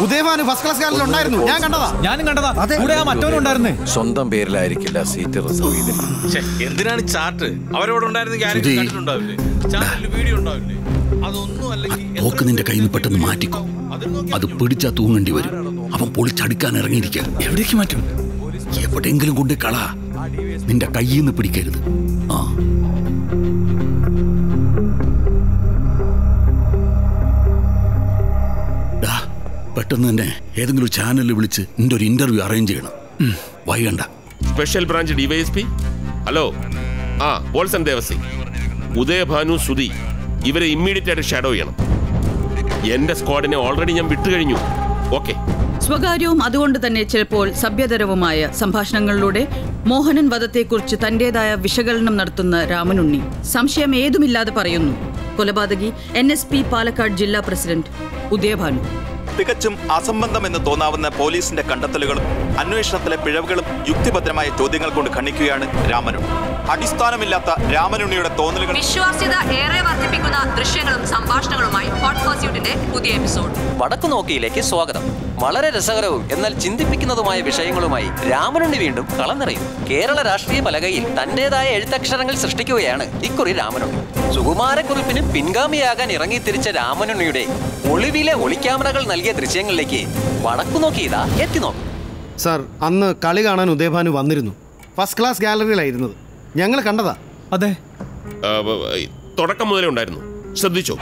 Udayabhanu first class ഗാലറിയിൽ ഉണ്ടായിരുന്നു. ഞാൻ കണ്ടതാ. ഞാനും കണ്ടതാ. കൂടെ ആ മറ്റവനും ഉണ്ടായിരുന്നേ. സ്വന്തം പേരിലായിരിക്കില്ല സീറ്റ് റിസർവ് ചെയ്തിരിക്കുന്നത്. എന്തിനാണ് ചാർട്ട്? അവരോട് ഉണ്ടായിരുന്നെങ്കിൽ ആരും കണ്ടിട്ടുണ്ടാവില്ലേ? ചാനലിൽ വീഡിയോ ഉണ്ടാവില്ലേ? അതൊന്നും അല്ലെങ്കിൽ പോക്ക് നിന്റെ കയ്യിൽ നിന്ന് പെട്ടെന്ന് മാറ്റിക്കോ. അത് പിടിച്ചാ തൂങ്ങേണ്ടി വരും. അവൻ പൊളിച്ചടുക്കാൻ ഇറങ്ങിയിരിക്കുക. എവിടേക്ക് മാറ്റും? എവിടെയെങ്കിലും കൊണ്ട് കള. നിന്റെ കയ്യിൽ നിന്ന് പിടിക്കരുത്. ആ പെട്ടെന്ന് തന്നെ ഏതെങ്കിലും ഒരു ചാനലിൽ വിളിച്ച് നിന്റെ ഒരു ഇന്റർവ്യൂ അറേഞ്ച് ചെയ്യണം. വൈകണ്ട. Special branch DYSP. Hello. Volson Devasy, Udayabhanu, Sudhi, ഇവരെ ഇമ്മീഡിയറ്റ് ആയിട്ട് ഷാഡോ ചെയ്യണം. എന്റെ സ്ക്വാഡിനെ ഓൾറെഡി ഞാൻ വിട്ടുകഴിഞ്ഞു. ഓക്കെ. സ്വകാര്യവും അതുകൊണ്ട് തന്നെ ചിലപ്പോൾ സഭ്യതരവുമായ സംഭാഷണങ്ങളിലൂടെ മോഹനൻ വധത്തെക്കുറിച്ച് തന്റേതായ വിശകലനം നടത്തുന്ന രാമനുണ്ണി സംശയം ഏതുമില്ലാതെ പറയുന്നു, കൊലപാതകി NSP പാലക്കാട് ജില്ലാ പ്രസിഡന്റ് ഉദയഭാനു. തികച്ചും അസംബന്ധമെന്ന് തോന്നാവുന്ന പോലീസിന്റെ കണ്ടെത്തലുകളും അന്വേഷണത്തിലെ പിഴവുകളും യുക്തിഭദ്രമായ ചോദ്യങ്ങൾ കൊണ്ട് ഖണ്ഡിക്കുകയാണ് രാമനുണ്ണി. അടിസ്ഥാനമില്ലാത്ത രാമനുണ്ണിയുടെ തോന്നലുകൾ വിശ്വാസ്യത ഏറെ വർദ്ധിപ്പിക്കുന്ന ദൃശ്യങ്ങളും സംഭാഷണങ്ങളുമായി ഹോട്ട് പർസ്യൂട്ടിന്റെ പുതിയ എപ്പിസോഡ്. വടക്കുനോക്കിയിലേക്ക് സ്വാഗതം. വളരെ രസകരവും എന്നാൽ ചിന്തിപ്പിക്കുന്നതുമായ വിഷയങ്ങളുമായി രാമനുണ്ണി വീണ്ടും കളം നിറയും. കേരള രാഷ്ട്രീയ പലകയിൽ തന്റേതായ എഴുത്തക്ഷരങ്ങൾ സൃഷ്ടിക്കുകയാണ് ഇക്കുറി രാമനുണ്ണി. സുകുമാരക്കുറിപ്പിന് പിൻഗാമിയാകാൻ ഇറങ്ങിത്തിരിച്ച രാമനുണ്ണിയുടെ ഒളിവിലെ ഒളിക്യാമറകൾ നൽകിയ ദൃശ്യങ്ങളിലേക്ക് വടക്കുനോക്കി ഇതാ എത്തിനോക്കും. സാർ, അന്ന് കളി കാണാൻ ഉദയഭാനു വന്നിരുന്നു. ഫസ്റ്റ് ക്ലാസ് ഗാലറിയിലായിരുന്നത്. ഞങ്ങൾ കണ്ടതാ. അതെ, തുടക്കം മുതലേ ഉണ്ടായിരുന്നു. ശ്രദ്ധിച്ചോ?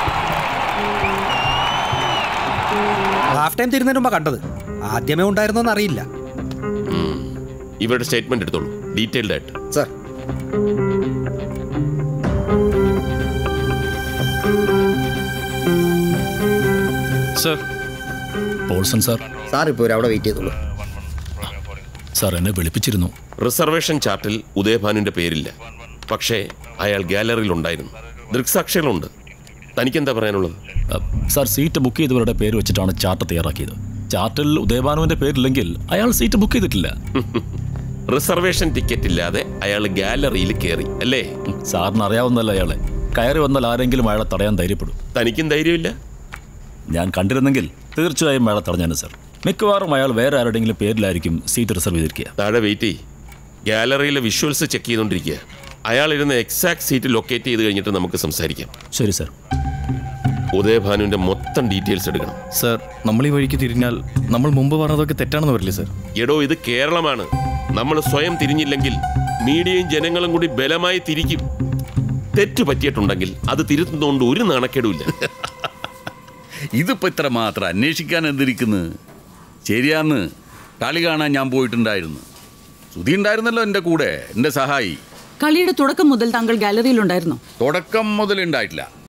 ഹാഫ് ടൈം തീരുന്നതിന് മുമ്പ് കണ്ടത്. ആദ്യമേ ഉണ്ടായിരുന്നോന്ന് അറിയില്ല. ഇവരുടെ സ്റ്റേറ്റ്മെന്റ് എടുത്തോളൂ, ഡീറ്റെയിൽഡ് ആയിട്ട്. Sir, sir. Polson sir. Sir ഇപ്പോൾ അവിടെ വെയിറ്റ് ചെയ്തോളൂ. സാർ എന്നെ വിളിപ്പിച്ചിരുന്നു. റിസർവേഷൻ ചാർട്ടിൽ ഉദയഭാനുവിന്റെ പേരില്ല, പക്ഷേ അയാൾ ഗാലറിയിൽ ഉണ്ടായിരുന്നു. ദൃക്സാക്ഷികളുണ്ട്. തനിക്കെന്താ പറയാനുള്ളത്? സാർ, സീറ്റ് ബുക്ക് ചെയ്തവരുടെ പേര് വെച്ചിട്ടാണ് ചാർട്ട് തയ്യാറാക്കിയത്. ചാർട്ടിൽ ഉദയഭാനുവിന്റെ പേരില്ലെങ്കിൽ അയാൾ സീറ്റ് ബുക്ക് ചെയ്തിട്ടില്ല. റിസർവേഷൻ ടിക്കറ്റ് ഇല്ലാതെ അയാൾ ഗാലറിയിൽ കയറി അല്ലേ? സാറിന് അറിയാവുന്നല്ല അയാളെ. കയറി വന്നാൽ ആരെങ്കിലും അയാളെ തടയാൻ ധൈര്യപ്പെടും. തനിക്കും ധൈര്യമില്ല? ഞാൻ കണ്ടിരുന്നെങ്കിൽ തീർച്ചയായും അയാളെ തടഞ്ഞാണ് സാർ. മിക്കവാറും അയാൾ വേറെ ആരുടെങ്കിലും പേരിലായിരിക്കും സീറ്റ് റിസർവ് ചെയ്തിരിക്കുക. താഴെ വെയിറ്റ് ചെയ്യ്. ഗാലറിയിലെ വിഷ്വൽസ് ചെക്ക് ചെയ്തുകൊണ്ടിരിക്കുക. അയാൾ ഇരുന്ന എക്സാക്ട് സീറ്റ് ലൊക്കേറ്റ് ചെയ്ത് കഴിഞ്ഞിട്ട് നമുക്ക് സംസാരിക്കാം. ശരി സാർ. ഉദയഭാനുവിന്റെ മൊത്തം ഡീറ്റെയിൽസ് എടുക്കണം. സാർ, നമ്മൾ ഈ വഴിക്ക് തിരിഞ്ഞാൽ നമ്മൾ മുമ്പ് പറഞ്ഞതൊക്കെ തെറ്റാണെന്ന് വരില്ലേ സാർ? എടോ, ഇത് കേരളമാണ്. നമ്മൾ സ്വയം തിരിഞ്ഞില്ലെങ്കിൽ മീഡിയയും ജനങ്ങളും കൂടി ബലമായി തിരിക്കും. തെറ്റ് പറ്റിയിട്ടുണ്ടെങ്കിൽ അത് തിരുത്തുന്നതുകൊണ്ട് ഒരു നാണക്കേടുമില്ല. ഇതിപ്പോ ഇത്ര മാത്രം അന്വേഷിക്കാൻ എന്തിരിക്കുന്നു? ശരിയാന്ന്, കളി കാണാൻ ഞാൻ പോയിട്ടുണ്ടായിരുന്നു. സുധി ഉണ്ടായിരുന്നല്ലോ എൻ്റെ കൂടെ, എൻ്റെ സഹായി. കളിയുടെ തുടക്കം മുതൽ താങ്കൾ ഗാലറിയിൽ ഉണ്ടായിരുന്നു? തുടക്കം മുതൽ ഉണ്ടായിട്ടില്ല.